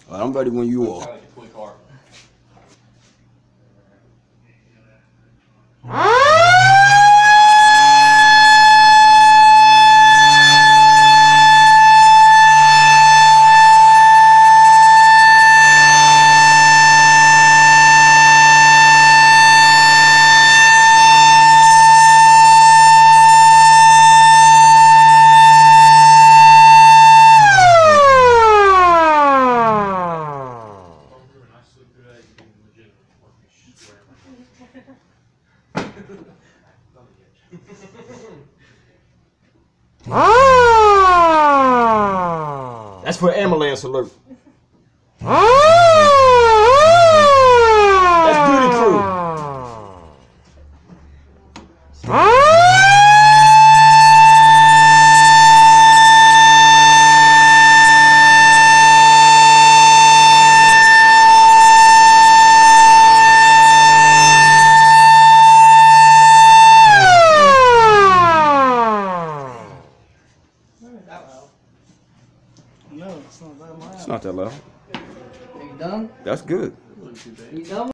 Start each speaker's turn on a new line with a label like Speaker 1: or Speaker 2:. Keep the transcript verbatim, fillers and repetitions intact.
Speaker 1: All right, I'm ready when you are.
Speaker 2: Like a toy car.
Speaker 1: That's for ambulance alert. That's Beauty Crew.
Speaker 3: No, it's not that loud.
Speaker 1: It's not that loud.
Speaker 3: Are you done?
Speaker 1: That's good.
Speaker 3: You done?